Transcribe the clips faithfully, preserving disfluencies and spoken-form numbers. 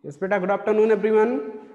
Yes, beta. Good afternoon, everyone.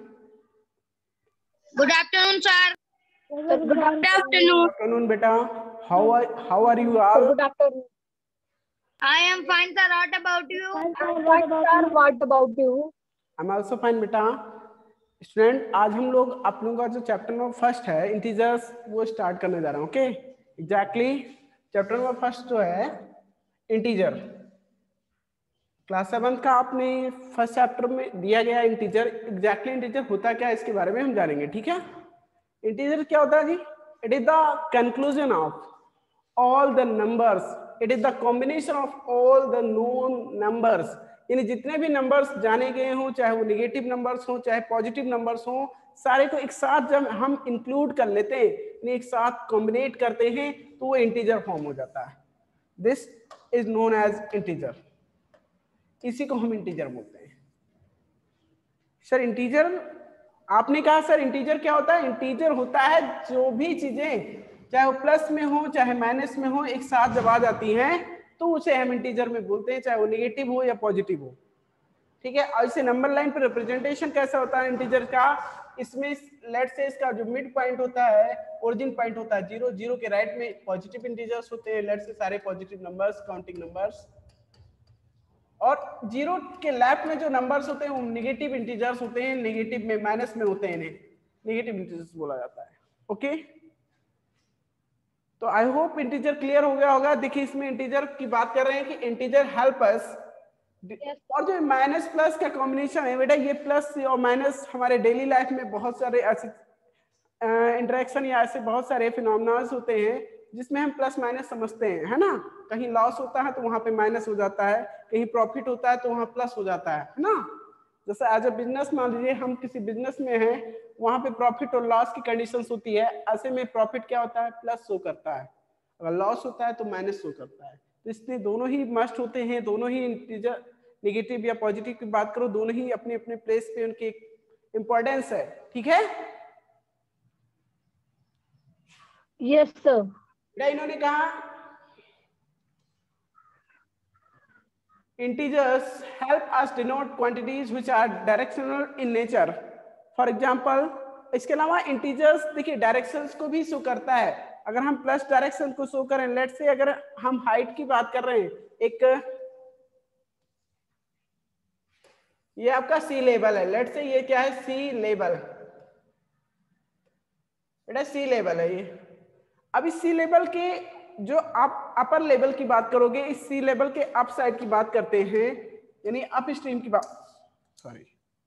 Good afternoon, sir. Good Good afternoon. Good afternoon, beta. How are how are you all? Good afternoon. I am fine, sir. What about you? Fine, sir. What about you? What about you? I'm also fine, बेटा. Student, आज हम लोग आप लोगों का जो chapter number first है integers वो स्टार्ट करने जा रहे हैं. Okay, exactly chapter number first जो है इंटीजर. क्लास सेवन का आपने फर्स्ट चैप्टर में दिया गया इंटीजर. एग्जैक्टली इंटीजर होता क्या है इसके बारे में हम जानेंगे. ठीक है, इंटीजर क्या होता है जी? It is the conclusion of all the numbers. It is the combination of all the known numbers. यानी जितने भी नंबर्स जाने गए हों, चाहे वो नेगेटिव नंबर्स हों चाहे पॉजिटिव नंबर्स हों, सारे को एक साथ जब हम इंक्लूड कर लेते हैं, यानी एक साथ कॉम्बिनेट करते हैं, तो वो इंटीजर फॉर्म हो जाता है. This is known as integer. इसी को हम इंटीजर बोलते हैं. सर इंटीजर आपने कहा सर इंटीजर क्या होता है? इंटीजर होता है जो भी चीजें चाहे वो प्लस में हो चाहे माइनस में हो, एक साथ जब आ जाती हैं तो उसे हम इंटीजर में बोलते हैं, चाहे वो नेगेटिव हो या पॉजिटिव हो. ठीक है, और इसे नंबर लाइन पर रिप्रेजेंटेशन कैसा होता है इंटीजर का? इसमें लेट से इसका जो मिड पॉइंट होता है, ओरिजिन पॉइंट होता है जीरो. जीरो के राइट में पॉजिटिव इंटीजर्स होते हैं, लेट से सारे पॉजिटिव नंबर्स, काउंटिंग नंबर्स. और जीरो के लेफ्ट में जो नंबर्स होते हैं वो नेगेटिव इंटीजर्स होते हैं. नेगेटिव में माइनस में होते हैं, इन्हें नेगेटिव इंटीजर्स बोला जाता है. ओके, तो आई होप इंटीजर क्लियर हो गया होगा. देखिए इसमें इंटीजर की बात कर रहे हैं कि इंटीजर हेल्प अस. और जो माइनस प्लस का कॉम्बिनेशन है बेटा, ये प्लस और माइनस हमारे डेली लाइफ में बहुत सारे ऐसे इंटरेक्शन या ऐसे बहुत सारे फिनोमेनास होते हैं जिसमें हम प्लस माइनस समझते हैं, है ना. कहीं लॉस होता है तो वहां पे माइनस हो जाता है, कहीं प्रॉफिट होता है तो वहां प्लस हो जाता है, है ना. जैसे एज ए बिजनेस मान लीजिए हम किसी बिजनेस में हैं, वहां पे प्रॉफिट और लॉस की कंडीशंस होती है. ऐसे में प्रॉफिट क्या होता है? प्लस शो करता है. अगर लॉस होता है तो माइनस शो करता है. तो इसलिए दोनों ही मस्ट होते हैं. दोनों ही इंटीजर नेगेटिव या पॉजिटिव की बात करो, दोनों ही अपने अपने प्लेस पे उनकी इंपॉर्टेंस है. ठीक है, Yes, sir. इन्होंने कहा integers help us denote quantities which are directional in nature. For example, इसके अलावा इंटीजर्स देखिए डायरेक्शंस को भी शो करता है. अगर हम प्लस डायरेक्शन को शो करें, लेट से अगर हम हाइट की बात कर रहे हैं, एक ये आपका सी लेवल है, लेट से ये क्या है? Sea level. बेटा सी लेवल है ये. अब इस सी लेवल के जो आप अपर लेवल की बात करोगे, इस सी लेवल के अप साइड की बात करते हैं, यानी अप स्ट्रीम की बात, सॉरी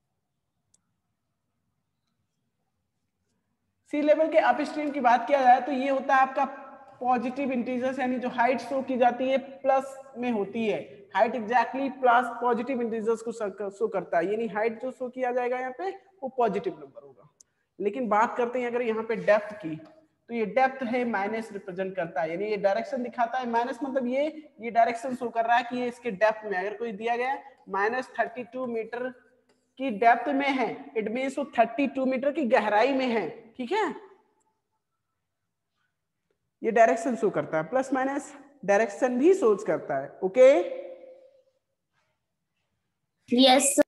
सी लेवल के अप स्ट्रीम की बात किया जाए तो ये होता है आपका पॉजिटिव इंटीजर्स, यानी जो हाइट शो की जाती है प्लस में होती है. Height exactly plus positive integers को शो करता है, यानी हाइट जो शो किया जाएगा यहाँ पे वो पॉजिटिव नंबर होगा. लेकिन बात करते हैं अगर यहाँ पे डेप्थ की, तो ये डेप्थ है माइनस रिप्रेजेंट करता है, यानी ये डायरेक्शन दिखाता है. माइनस मतलब ये ये डायरेक्शन शो कर रहा है कि ये इसके डेप्थ में अगर कोई दिया गया माइनस थर्टी टू मीटर की डेप्थ में है, इट मीन्स वो थर्टी टू मीटर की गहराई में है. ठीक है, ये डायरेक्शन शो करता है. प्लस माइनस डायरेक्शन भी शो करता है. Okay, Yes, sir.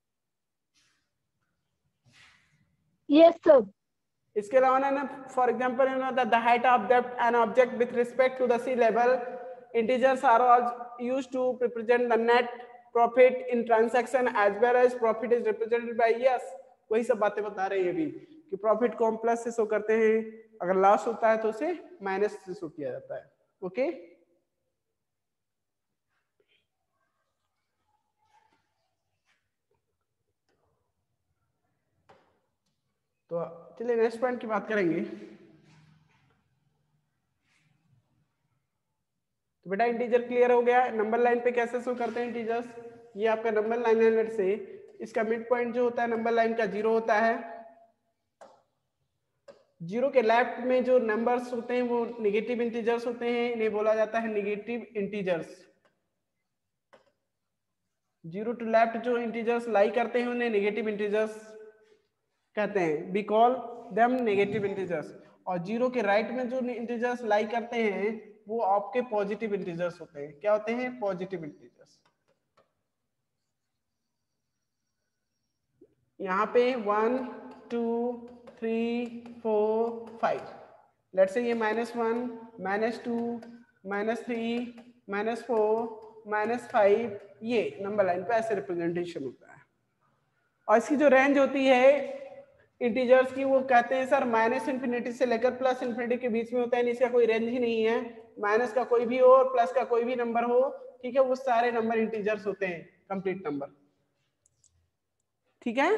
Yes, sir. इसके अलावा ना for example you know the height of that an object with respect to the sea level, integers are also used to represent the net profit in transaction as well as profit is represented by yes. वही सब बातें बता रहे हैं अभी कि profit को हम प्लस से शो करते हैं, अगर लॉस होता है तो उसे माइनस से शो किया जाता है. ओके, तो चलिए नेक्स्ट पॉइंट की बात करेंगे. तो बेटा इंटीजर क्लियर हो गया. नंबर लाइन पे कैसे शो करते हैं इंटीजर्स? ये आपका नंबर लाइन है, लेट से इसका मिड पॉइंट जो होता है नंबर लाइन का जीरो होता है. जीरो के लेफ्ट में जो नंबर्स होते हैं वो नेगेटिव इंटीजर्स होते हैं, इन्हें बोला जाता है negative integers. Zero to left जो इंटीजर्स लाई करते हैं उन्हें नेगेटिव इंटीजर्स कहते हैं. We call them negative integers. और जीरो के राइट में जो इंटीजर्स लाई करते हैं वो आपके पॉजिटिव इंटीजर्स होते हैं. क्या होते हैं? Positive integers. यहाँ पे one two three four five, let's say ये minus one minus two minus three minus four minus five, ये नंबर लाइन पे ऐसे रिप्रेजेंटेशन होता है। और इसकी जो रेंज होती है इंटीजर्स की, वो कहते हैं सर माइनस इन्फिनिटी से लेकर प्लस इन्फिनिटी के बीच में होता है, इसका कोई रेंज ही नहीं है। माइनस का कोई भी हो और प्लस का कोई भी नंबर हो, ठीक है, वो सारे नंबर इंटीजर्स होते हैं, कंप्लीट नंबर। ठीक है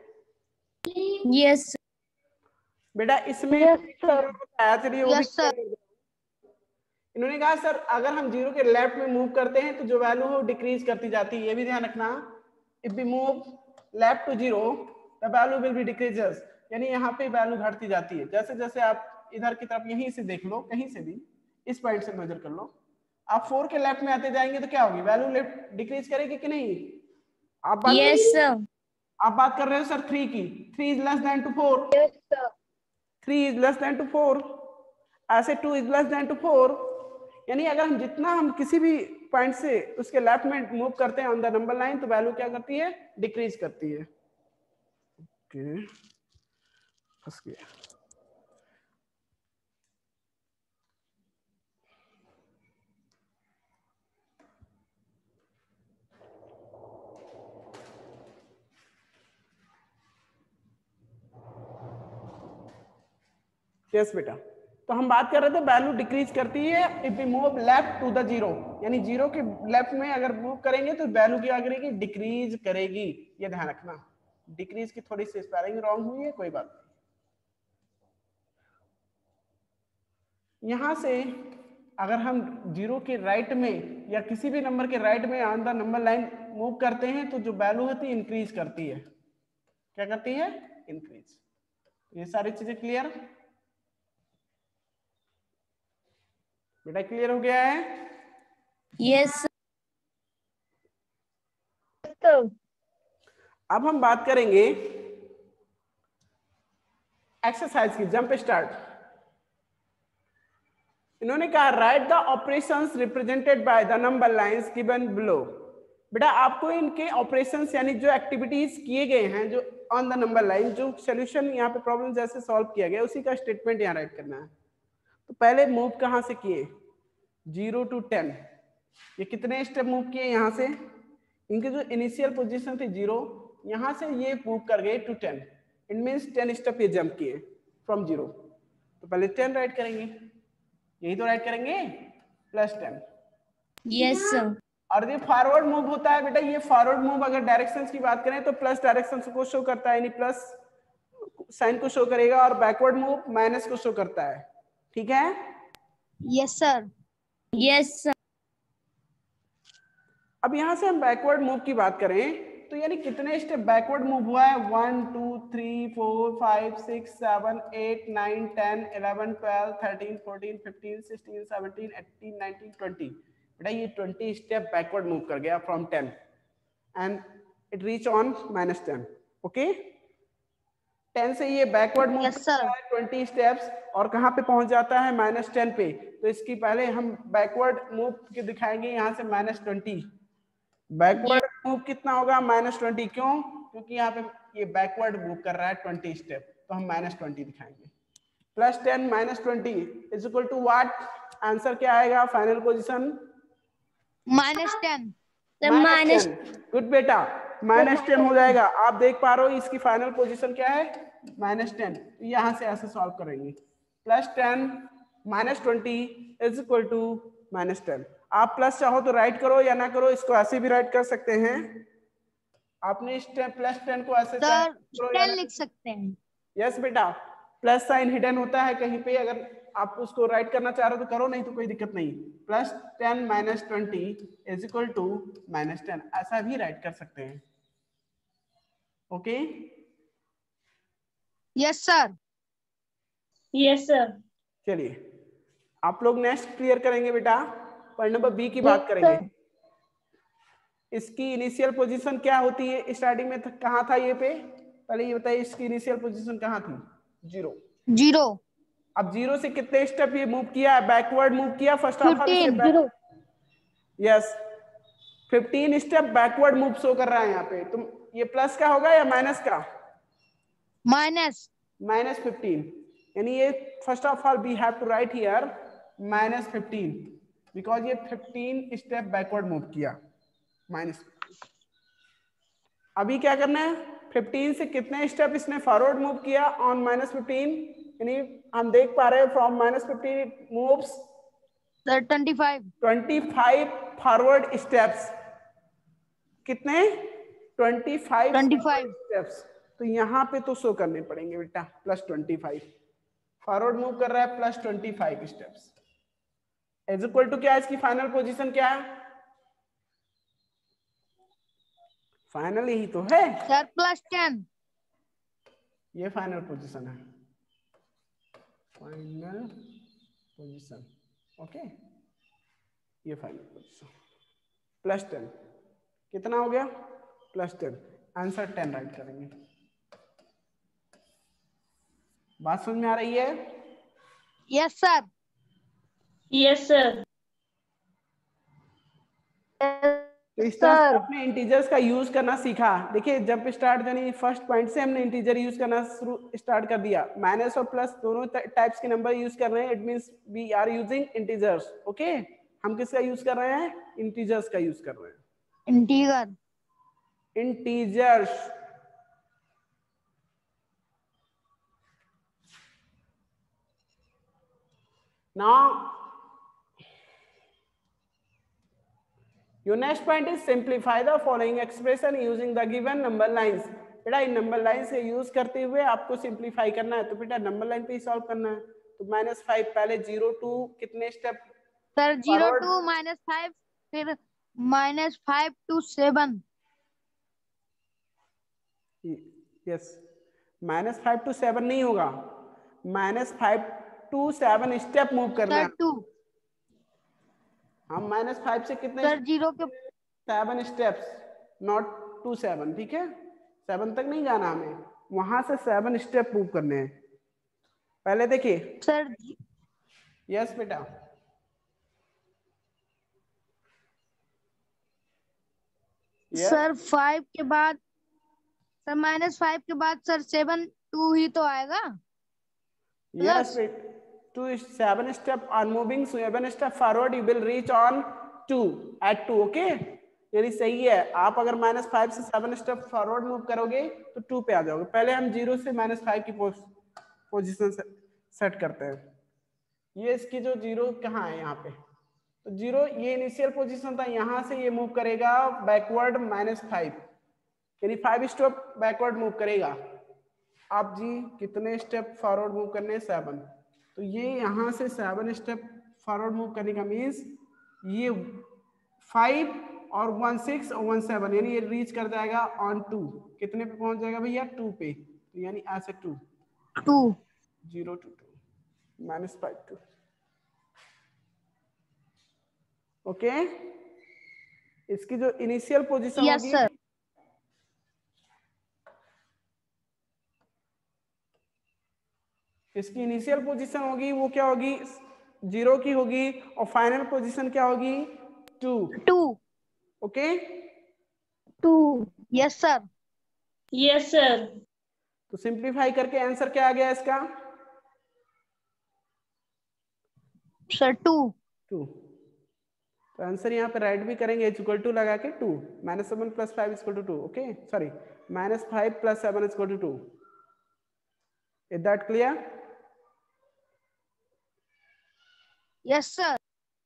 यस बेटा, इसमें Yes, sir. बताया, चलिए वो भी Yes, sir. clear कर दो। इन्होंने कहा सर अगर हम जीरो के लेफ्ट में मूव करते हैं तो जो वैल्यू हो डिक्रीज करती जाती है, ये भी ध्यान रखना। If we move left to zero the value will be decreases, यानी यहाँ पे वैल्यू घटती जाती है। जैसे जैसे आप इधर की तरफ यहीं से देख लो, कहीं से भी इस पॉइंट से मेजर कर लो, आप फोर के लेफ्ट में आते जाएंगे तो क्या होगी, वैल्यू लेफ्ट डिक्रीज करेगी कि नहीं? आप बात यस सर आप बात कर रहे हो सर थ्री की, three is less than two four, Yes, sir. Three is less than two four, ऐसे two is less than two four, यानी अगर हम जितना हम किसी भी पॉइंट से उसके लेफ्ट में मूव करते हैं ऑन द नंबर लाइन तो वैल्यू क्या करती है, डिक्रीज करती है। ओके फंस गया। यस बेटा, तो हम बात कर रहे थे वैल्यू डिक्रीज करती है if we move left to the zero, यानी जीरो के लेफ्ट में अगर मूव करेंगे तो वैल्यू क्या करेगी, डिक्रीज करेगी। ये ध्यान रखना, डिक्रीज की थोड़ी सी स्पेलिंग रॉन्ग हुई है, कोई बात नहीं। यहां से अगर हम जीरो के राइट में या किसी भी नंबर के राइट में on the number line move करते हैं तो जो वैल्यू होती है इंक्रीज करती है। क्या करती है, इंक्रीज। ये सारी चीजें क्लियर बेटा, क्लियर हो गया है? Yes Yes, sir. अब हम बात करेंगे एक्सरसाइज की, जंप स्टार्ट। इन्होंने कहा write the operations represented by the number lines given below. बेटा आपको इनके ऑपरेशंस यानी जो एक्टिविटीज किए गए हैं जो ऑन द नंबर लाइन, जो सोल्यूशन यहाँ पे प्रॉब्लम जैसे सॉल्व किया गया उसी का स्टेटमेंट यहाँ राइट करना है। तो पहले मूव कहाँ से किए, जीरो टू टेन, ये कितने स्टेप मूव किए यहाँ से, इनकी जो इनिशियल पोजीशन थी जीरो, यहाँ से ये मूव कर गए to ten, it means ten step ये जंप किए फ्रॉम जीरो। तो पहले टेन राइट करेंगे, यही तो राइट करेंगे, प्लस टेन। यस सर और ये फॉरवर्ड मूव होता है बेटा, ये फॉरवर्ड मूव अगर डायरेक्शंस की बात करें तो प्लस डायरेक्शन को शो करता है, यानी प्लस साइन को शो करेगा, और बैकवर्ड मूव माइनस को शो करता है। ठीक है, यस सर यस सर अब यहां से हम बैकवर्ड मूव की बात करें तो यानी कितने स्टेप बैकवर्ड मूव हुआ है, one two three four five six seven eight nine ten eleven twelve thirteen fourteen fifteen sixteen seventeen eighteen nineteen twenty. बेटा ये ट्वेंटी स्टेप बैकवर्ड मूव कर गया from ten and it reach on minus ten. Okay, ten से ये backward move Yes, sir. Twenty steps और कहाँ पे पहुंच जाता है, माइनस टेन पे। तो इसकी पहले हम बैकवर्ड मूव के दिखाएंगे यहाँ से माइनस ट्वेंटी। बैकवर्ड मूव कितना होगा, माइनस ट्वेंटी। क्यों, क्योंकि यहाँ पे ये बैकवर्ड मूव कर रहा है ट्वेंटी स्टेप, तो हम माइनस ट्वेंटी दिखाएंगे। Plus ten minus twenty is equal to what, answer क्या आएगा, final position minus ten minus ten. Good बेटा, माइनस टेन हो जाएगा। आप देख पा रहे हो इसकी फाइनल पोजीशन क्या है, माइनस टेन। यहाँ से ऐसे सॉल्व करेंगे, plus ten minus twenty is equal to minus ten. आप प्लस चाहो तो राइट करो या ना करो, इसको ऐसे भी राइट कर सकते हैं। आपने इस प्लस टेन को ऐसे सर टेन लिख सकते हैं। यस बेटा, प्लस साइन हिडन होता है कहीं पे, अगर आप उसको राइट करना चाह रहे हो तो करो, नहीं तो कोई दिक्कत नहीं। Plus ten minus twenty is equal to minus ten, ऐसा भी राइट कर सकते हैं। Okay, yes sir Yes, sir. चलिए आप लोग नेक्स्ट क्लियर करेंगे बेटा। पॉइंट नंबर बी की बात Yes, करेंगे। sir. इसकी इनिशियल पोजीशन क्या होती है, स्टार्टिंग में कहाँ था ये पे, पहले ये बताइए इसकी इनिशियल पोजीशन कहाँ थी, जीरो। जीरो अब जीरो से कितने स्टेप ये मूव किया, बैकवर्ड मूव किया first of all. Zero. Yes, fifteen step backward move show कर रहा है यहाँ पे। तुम ये प्लस का होगा या माइनस का? माइनस माइनस फिफ्टीन, यानी ये first of all we have to write here minus fifteen because ये फिफ्टीन स्टेप बैकवर्ड मूव किया। माइनस अभी क्या करना है, फिफ्टीन से कितने स्टेप इसने फॉरवर्ड मूव किया ऑन माइनस फिफ्टीन, यानी हम देख पा रहे हैं from minus fifteen it moves twenty five twenty five forward steps. कितने? Twenty five twenty five steps. तो यहाँ पे तो शो करने पड़ेंगे बेटा plus twenty five, forward move कर रहा है plus twenty five steps. Is equal to क्या है, इसकी फाइनल पोजीशन क्या है? फाइनल यही तो है सर, प्लस टेन। ये फाइनल पोजीशन है, फाइनल पोजीशन। ओके, ये फाइनल पोजीशन प्लस टेन कितना हो गया? Plus ten. Answer ten write करेंगे। बात समझ में आ रही है? Yes sir. Yes sir. तो इस तरह से आपने इंटीजर्स का यूज करना सीखा। देखिए जब स्टार्ट यानी फर्स्ट पॉइंट से हमने इंटीजर यूज करना शुरू स्टार्ट कर दिया। माइनस और प्लस दोनों टाइप्स के नंबर यूज कर रहे हैं, it means we are using integers. Okay, हम किसका यूज कर रहे हैं? इंटीजर्स का यूज कर रहे हैं। Integer integers. Now your next point is simplify the following expression using the given number lines। बेटा इन नंबर लाइन से यूज करते हुए आपको सिंप्लीफाई करना है। तो बेटा नंबर लाइन पे ही सॉल्व करना है। तो माइनस फाइव पहले जीरो टू कितने स्टेप? Sir, zero to minus five, फिर minus five to seven. Yes, minus five to seven नहीं होगा, minus five to seven step move करना है। टू हम माइनस फाइव से कितने? सर, जीरो के seven steps, not to seven. ठीक है, सेवन तक नहीं जाना हमें, वहां से सेवन स्टेप मूव करने हैं। पहले देखिए सर। यस बेटा, yes. सर फाइव के बाद, सर माइनस फाइव के बाद सर सेवन टू ही तो आएगा। यस बेटा, to seven step on moving seven step forward you will reach on to at two. Okay, यानी सही है। आप अगर माइनस फाइव से सेवन स्टेप फॉरवर्ड मूव करोगे तो टू पे आ जाओगे। पहले हम जीरो से माइनस फाइव की पोजिशन सेट करते हैं। ये इसकी जो जीरो कहाँ है? यहाँ पे। तो जीरो ये इनिशियल पोजीशन था, यहाँ से ये मूव करेगा बैकवर्ड माइनस फाइव, यानी फाइव स्टेप बैकवर्ड मूव करेगा। आप जी कितने स्टेप फॉरवर्ड मूव करने? सेवन। तो ये यहाँ से सेवन स्टेप फॉरवर्ड मूव करने का मीन्स ये फाइव और वन सिक्स और वन सेवन, यानी ये रीच कर जाएगा ऑन टू। कितने पे पहुंच जाएगा भैया? टू पे। तो यानी ऐसे to two zero to two minus five two. Okay, इसकी जो इनिशियल पोजीशन यस होगी सर। इसकी इनिशियल पोजीशन होगी वो क्या होगी? जीरो की होगी, और फाइनल पोजीशन क्या होगी? Two. Two okay, two. Yes sir. Yes sir. तो सिंप्लीफाई करके आंसर क्या आ गया इसका? Sir two. टू। तो आंसर यहाँ पे राइट भी करेंगे, इज इक्वल टू लगा के two. Minus seven plus five is equal to two. Okay, sorry, minus five plus seven is equal to two. Is that clear? Yes sir.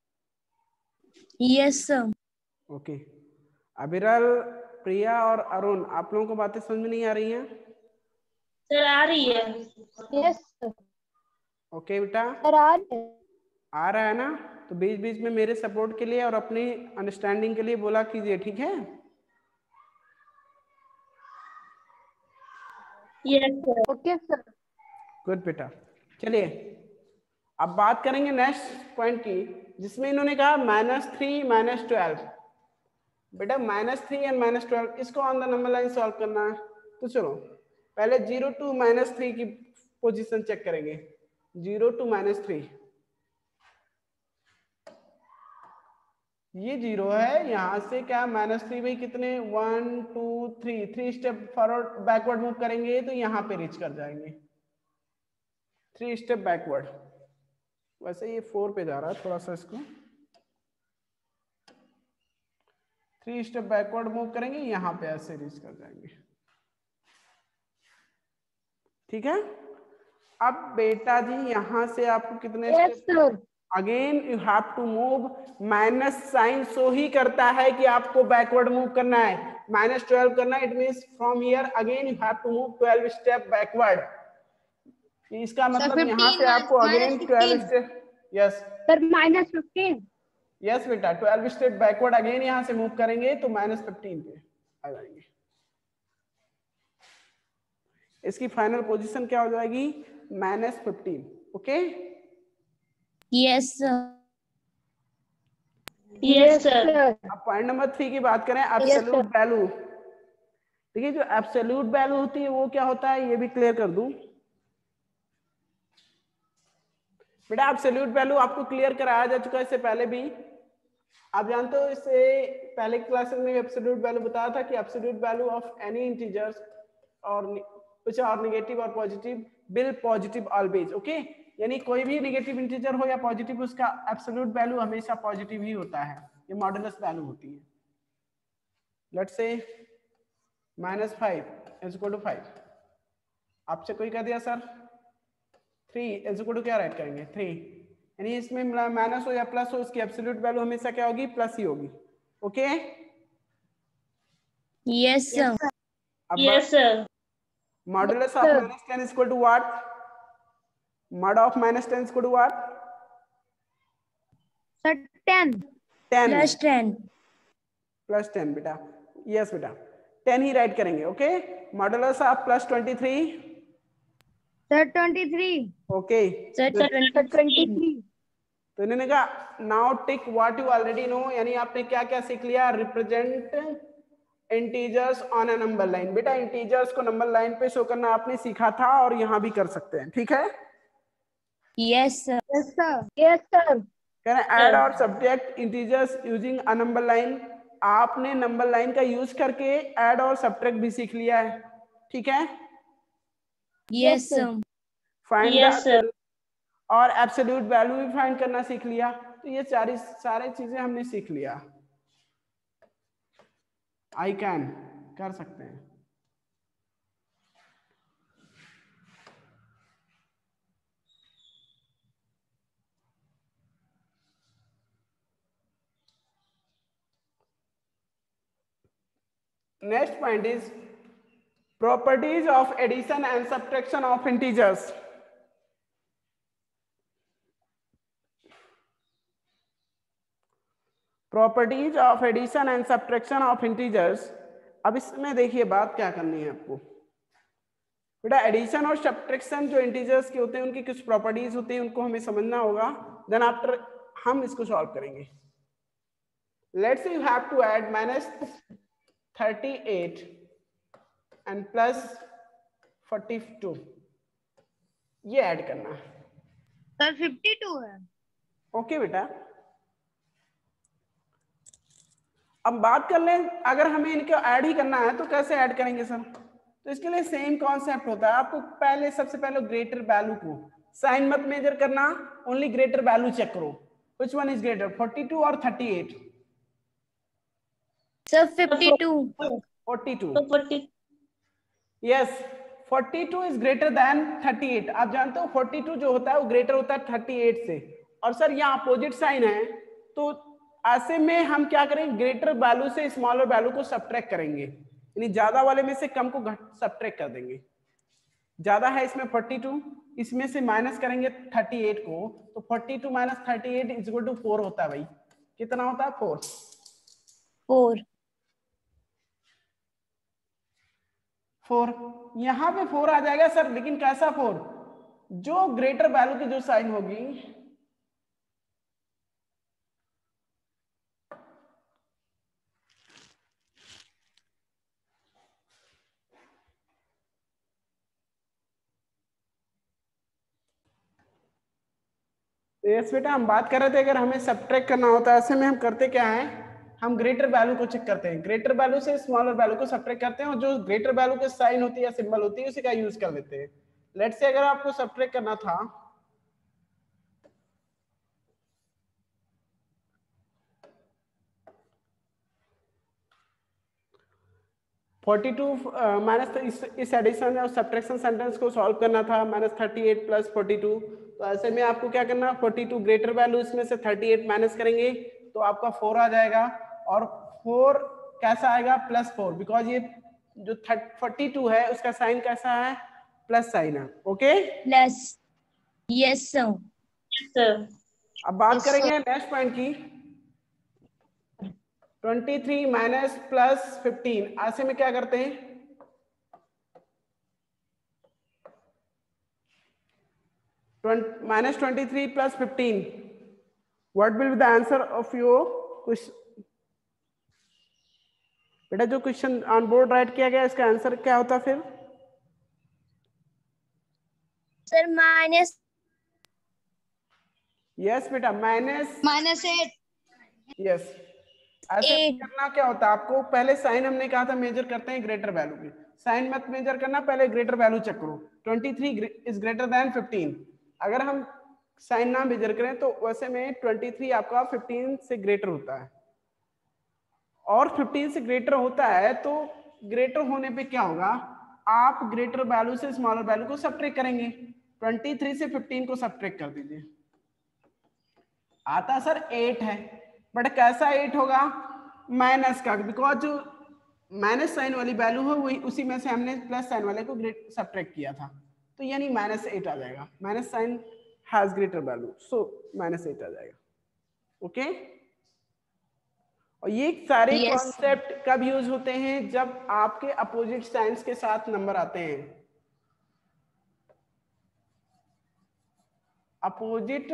Yes sir. Okay, Aviral, Priya और अरुण, आप लोगों को बातें समझ में नहीं आ रही हैं? सर आ रही है। Yes sir. ओके बेटा, सर आ रही है। आ रहा है ना? तो बीच बीच में मेरे सपोर्ट के लिए और अपनी अंडरस्टैंडिंग के लिए बोला कीजिए, ठीक है? Yes sir. Okay sir. Good बेटा। चलिए अब बात करेंगे नेक्स्ट पॉइंट की, जिसमें इन्होंने कहा माइनस थ्री माइनस ट्वेल्व। बेटा minus three and minus twelve, इसको on the number line solve करना है। तो चलो पहले जीरो टू माइनस थ्री की पोजीशन चेक करेंगे। जीरो टू माइनस थ्री, ये जीरो है, यहाँ से क्या माइनस थ्री बाई कितने, one two three, three step forward backward move करेंगे तो यहाँ पे रीच कर जाएंगे, थ्री स्टेप बैकवर्ड। वैसे ये फोर पे जा रहा है, थोड़ा सा इसको थ्री स्टेप बैकवर्ड मूव करेंगे, यहाँ पे ऐसे रीच कर जाएंगे। ठीक है। अब बेटा जी यहाँ से आपको कितने Yes, step, sir. Again you have to move, minus sign show ही करता है कि आपको बैकवर्ड मूव करना है, माइनस ट्वेल्व करना है, it means from here again you have to move twelve step backward. इसका मतलब यहाँ से आपको again twelve step, yes Sir, minus fifteen. Yes बेटा, ट्वेल्व स्टेप बैकवर्ड अगेन यहाँ से मूव करेंगे तो माइनस फिफ्टीन पे आ जाएंगे। इसकी फाइनल पोजीशन क्या हो जाएगी, minus fifteen. Okay, Yes, sir. Yes, sir. अब पॉइंट नंबर थ्री की बात करें, एब्सोल्यूट वैल्यू। देखिए जो एब्सोल्यूट वैल्यू होती है वो क्या होता है, ये भी क्लियर कर दूं बेटा। एब्सोल्यूट वैल्यू आपको क्लियर कराया जा चुका है इससे पहले भी, आप जानते हो। इससे पहले क्लासेस में एब्सोल्यूट वैल्यू बताया था कि absolute value of any integers और कुछ और नेगेटिव और positive will positive always. Okay, यानी कोई भी नेगेटिव इंटीजर हो या पॉजिटिव, उसका एब्सोल्यूट वैल्यू हमेशा पॉजिटिव ही होता है, ये मॉडुलस वैल्यू होती है। Let's say minus five is equal to five, आपसे कोई कह दिया sir three is equal to क्या राइट करेंगे, थ्री, यानी इसमें माइनस हो या प्लस हो, उसकी एब्सोल्यूट वैल्यू हमेशा क्या होगी, प्लस ही होगी। Okay, Yes, sir. अब Yes, sir. Modulus of minus ten is equal to what, mod of minus ten is equal to what, Sir, ten. Ten Plus ten. Plus ten बेटा, yes बेटा ten ही write करेंगे। Okay, modulus of plus twenty three, Sir, twenty-three. Okay, Sir, twenty-three. तो इन्होंने कहा now tick what you already know, यानी आपने क्या क्या सीख लिया, represent integers on a number line. बेटा इंटीजर्स को नंबर लाइन पे शो करना आपने सीखा था और यहाँ भी कर सकते हैं। ठीक है, Yes, sir. Yes, sir. Yes, sir. कह रहे ऐड और subtract integers using a number line. आपने नंबर लाइन का यूज करके ऐड और सब्ट्रैक्ट भी सीख लिया है। ठीक है, Yes, sir. Find Yes, sir. The और एब्सोल्यूट वैल्यू भी फाइंड करना सीख लिया। तो ये सारी सारे चीजें हमने सीख लिया, आई कैन कर सकते हैं। Next point is properties of addition and subtraction of integers। Properties of addition and subtraction of integers. अब इसमें देखिए बात क्या करनी है आपको बेटा, एडिशन और सब्ट्रैक्शन जो इंटीजर्स के होते हैं उनकी कुछ प्रॉपर्टीज होती हैं, उनको हमें समझना होगा, देन आफ्टर हम इसको सॉल्व करेंगे। Let's you have to add minus thirty eight and plus forty two, ये ऐड करना है। Sir, fifty-two है। ओके बेटा, अब बात कर लें अगर हमें इनको ऐड ही करना है तो कैसे ऐड करेंगे सर, तो इसके लिए सेम कॉन्सेप्ट होता है। आपको पहले सबसे पहले ग्रेटर वैल्यू को, साइन मत मेजर करना, ओनली ग्रेटर वैल्यू चेक करो, which one is greater, forty two और thirty eight. Sir, fifty-two. Forty two, So forty. Yes forty two is greater than thirty eight. आप जानते हो फोर्टी टू जो होता है वो ग्रेटर होता है थर्टी एट से, और सर यहाँ अपोजिट साइन है, तो ऐसे में हम क्या करेंगे, ग्रेटर वैल्यू से स्मॉलर वैल्यू को सब्ट्रैक्ट करेंगे, यानी ज्यादा वाले में से कम को घट सब्ट्रैक्ट कर देंगे। ज्यादा है इसमें फोर्टी टू, इसमें से माइनस करेंगे थर्टी एट को, तो forty two minus thirty eight is equal to four होता है भाई। कितना होता है, फोर। Four. फोर, यहां पे फोर आ जाएगा सर, लेकिन कैसा फोर, जो ग्रेटर वैल्यू की जो साइन होगी, यस बेटा, हम बात कर रहे थे अगर हमें सब्ट्रैक्ट करना होता है, ऐसे में हम करते क्या है, हम ग्रेटर वैल्यू को चेक करते हैं, ग्रेटर वैल्यू से स्मॉलर वैल्यू को सब्ट्रैक्ट करते हैं और जो ग्रेटर वैल्यू के साइन होती है या सिंबल होती है उसी का यूज कर लेते हैं। लेट्स से अगर आपको सब्ट्रैक्ट करना था फोर्टी टू माइनस, इस इस एडिशन और सब्ट्रैक्शन सेंटेंस को सॉल्व करना था, minus thirty eight plus forty two. तो ऐसे में आपको क्या करना, फोर्टी टू ग्रेटर वैल्यू इसमें से थर्टी एट माइनस करेंगे तो आपका फोर आ जाएगा, और फोर कैसा आएगा, प्लस फोर, बिकॉज ये जो फोर्टी टू है उसका साइन कैसा है, प्लस साइन है। Okay plus, yes sir. Yes, sir. अब बात Yes, करेंगे नेक्स्ट पॉइंट की, twenty three minus plus fifteen. ऐसे में क्या करते हैं, minus twenty three plus fifteen, what will be the answer of your question. बेटा जो क्वेश्चन ऑन बोर्ड राइट किया गया इसका आंसर क्या होता फिर, सर माइनस, यस बेटा माइनस माइनस एट, यस। ऐसे Eight. करना क्या होता है आपको, पहले साइन हमने कहा था मेजर करते हैं ग्रेटर वैल्यू की, साइन मत मेजर करना, पहले ग्रेटर वैल्यू चेक करो। Twenty three is greater than fifteen, अगर हम साइन ना मेजर करें तो वैसे में ट्वेंटी थ्री आपका फिफ्टीन से ग्रेटर होता है, और फिफ्टीन से ग्रेटर होता है तो ग्रेटर होने पे क्या होगा, आप ग्रेटर वैल्यू से स्मॉलर वैल्यू को सब्ट्रैक्ट करेंगे, ट्वेंटी थ्री से फिफ्टीन को सब्ट्रैक्ट कर दीजिए, आता सर एट है, बट कैसा एट होगा, माइनस का, बिकॉज जो माइनस साइन वाली वैल्यू है वही उसी में से हमने प्लस साइन वाले को ग्रेट सब्ट्रैक्ट किया था, तो यानी माइनस एट आ जाएगा, minus sign has greater value so minus eight आ जाएगा। Okay okay? और ये सारे Yes. कॉन्सेप्ट कब यूज होते हैं, जब आपके अपोजिट साइंस के साथ नंबर आते हैं, अपोजिट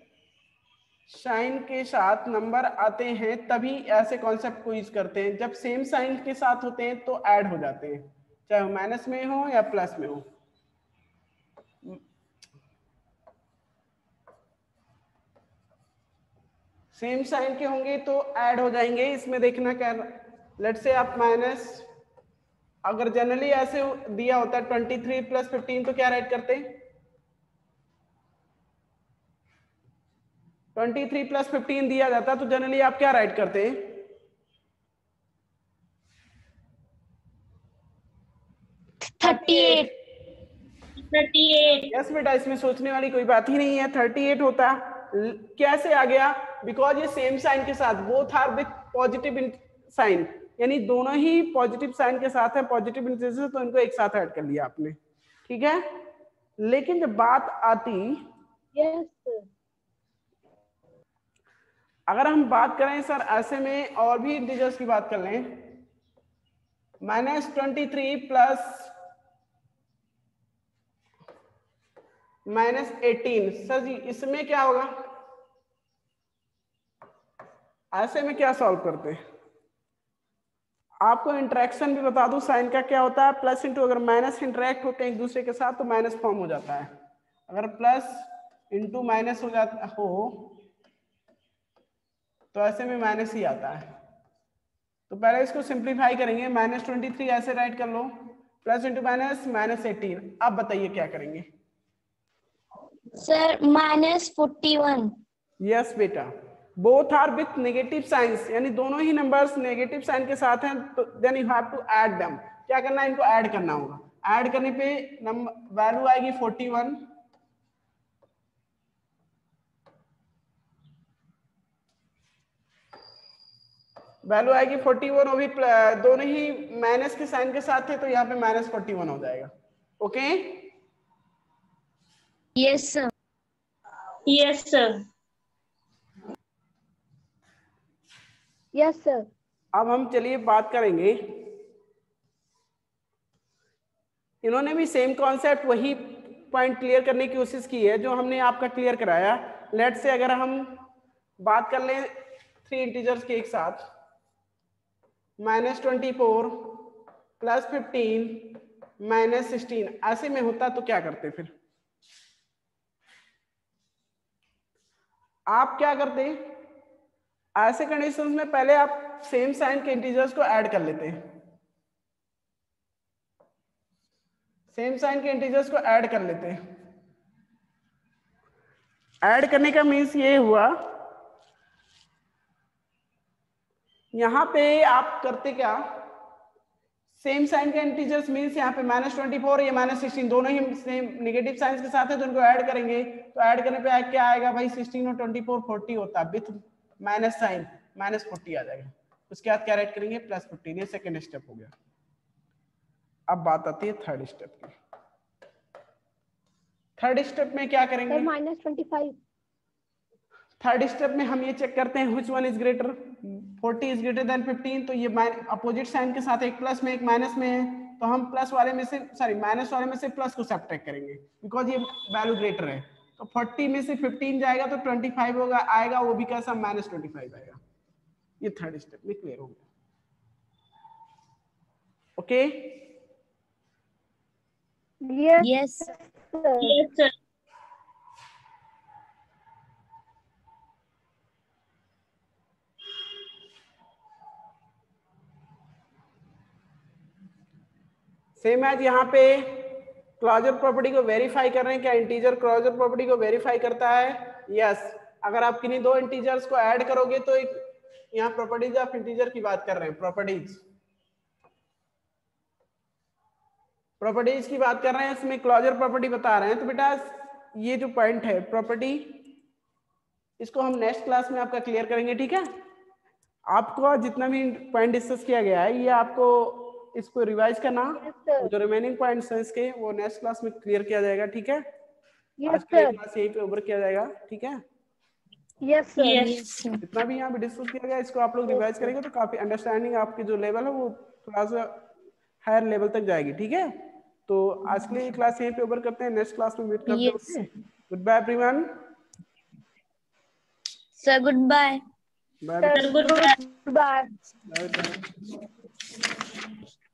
साइन के साथ नंबर आते हैं तभी ऐसे कॉन्सेप्ट को यूज करते हैं, जब सेम साइन के साथ होते हैं तो ऐड हो जाते हैं, चाहे वो माइनस में हो या प्लस में हो। सेम साइन के होंगे तो ऐड हो जाएंगे, इसमें देखना क्या, लेट्स से आप माइनस, अगर जनरली ऐसे दिया होता है ट्वेंटी थ्री प्लस फिफ्टीन तो क्या राइट करते, ट्वेंटी थ्री प्लस फिफ्टीन दिया जाता तो जनरली आप क्या राइट करते, thirty eight, thirty eight. Yes बेटा, इसमें सोचने वाली कोई बात ही नहीं है, थर्टी एट होता कैसे आ गया, बिकॉज ये सेम साइन के साथ, both are with positive sign, यानी दोनों ही पॉजिटिव साइन के साथ है, पॉजिटिव इंटीजर, तो इनको एक साथ ऐड कर लिया आपने, ठीक है। लेकिन जब बात आती, यस सर, अगर हम बात करें सर ऐसे में और भी इंटीजर्स की बात कर लें, minus twenty three plus minus eighteen, sir जी इसमें क्या होगा, ऐसे में क्या सॉल्व करते हैं, आपको इंटरेक्शन भी बता दूं साइन का क्या होता है, प्लस इंटू, अगर माइनस इंटरेक्ट होते हैं एक दूसरे के साथ तो माइनस फॉर्म हो जाता है, अगर प्लस इंटू माइनस हो जाता हो तो ऐसे में माइनस ही आता है, तो पहले इसको सिंप्लीफाई करेंगे, माइनस ट्वेंटी थ्री ऐसे राइट कर लो, plus into minus minus eighteen, अब बताइए क्या करेंगे, sir minus forty one, yes बेटा, both are with negative signs, यानी दोनों ही नंबर्स नेगेटिव साइन के साथ हैं, तो then you have to add them, क्या करना है, इनको ऐड करना होगा, ऐड करने पे नंबर वैल्यू आएगी फोर्टी वन, वैल्यू आएगी फोर्टी वन, और भी दोनों ही माइनस के साइन के साथ थे तो यहाँ पे माइनस फोर्टी वन हो जाएगा। Okay yes sir, yes sir, yes sir. अब हम चलिए बात करेंगे, इन्होंने भी सेम कॉन्सेप्ट वही पॉइंट क्लियर करने की कोशिश की है जो हमने आपका क्लियर कराया। लेट से अगर हम बात कर लें थ्री इंटीजर्स के एक साथ, minus twenty four plus fifteen minus sixteen, ऐसे में होता तो क्या करते फिर, आप क्या करते हैं, ऐसे कंडीशंस में पहले आप सेम साइन के इंटीजर्स को ऐड कर लेते हैं, सेम साइन के इंटीजर्स को ऐड कर लेते हैं। ऐड करने का मीन्स ये हुआ, यहां पे आप करते क्या, सेम साइन के इंटीजर्स मीन्स यहाँ पे माइनस ट्वेंटी फोर या माइनस सिक्सटीन दोनों ही सेम नेगेटिव साइंस के साथ है, तो उनको ऐड करेंगे, तो ऐड करने पे क्या आएगा भाई, सिक्सटीन और ट्वेंटी फोर फोर्टी होता है, with minus sign minus forty आ जाएगा। उसके बाद क्या ऐड करेंगे, प्लस फिफ्टीन। ये सेकेंड स्टेप हो गया। अब बात आती है थर्ड स्टेप की। थर्ड स्टेप में क्या करेंगे, minus twenty five. Third step में हम ये चेक करते हैं which one is greater, forty is greater than fifteen, तो ये अपोजिट साइन के साथ एक प्लस में एक माइनस में है, तो हम प्लस वाले में से सॉरी माइनस वाले में से प्लस को सब्ट्रैक्ट करेंगे बिकॉज ये वैल्यू ग्रेटर है। तो फोर्टी में से फिफ्टीन जाएगा तो ट्वेंटी फाइव होगा आएगा, वो भी कैसा माइनस ट्वेंटी फाइव आएगा। ये थर्ड स्टेप में क्लियर हो गया। Okay yes sir. Yes, sir. Same as यहाँ पे क्लोजर प्रॉपर्टी को वेरीफाई कर रहे हैं, क्या इंटीजर क्लोजर प्रॉपर्टी को वेरीफाई करता है, यस yes. अगर आप किन्हीं दो इंटीजर्स को ऐड करोगे तो एक यहाँ प्रॉपर्टीज ऑफ इंटीजर की बात कर रहे हैं, प्रॉपर्टीज प्रॉपर्टीज की बात कर रहे हैं, इसमें क्लोजर प्रॉपर्टी बता रहे हैं। तो बेटा ये जो पॉइंट है प्रॉपर्टी, इसको हम नेक्स्ट क्लास में आपका क्लियर करेंगे, ठीक है। आपको जितना भी पॉइंट डिस्कस किया गया है ये आपको इसको रिवाइज करना, yes, जो रिमेनिंग पॉइंट्स हैं इसके वो नेक्स्ट क्लास में क्लियर किया जाएगा, ठीक है। yes, आज का क्लास यहीं पे ओवर किया जाएगा, ठीक है। Yes sir. Yes. जितना भी यहाँ पे डिस्कस किया गया इसको आप लोग रिवाइज करेंगे तो काफी अंडरस्टैंडिंग आपकी जो लेवल है वो थोड़ा सा हायर लेवल तक जाएगी, ठीक है। तो आज के लिए ये क्लास यहीं पे ओवर करते हैं, नेक्स्ट क्लास में मीट करते हैं। Yes. Goodbye everyone. Sir, goodbye. Bye sir goodbye. Bye.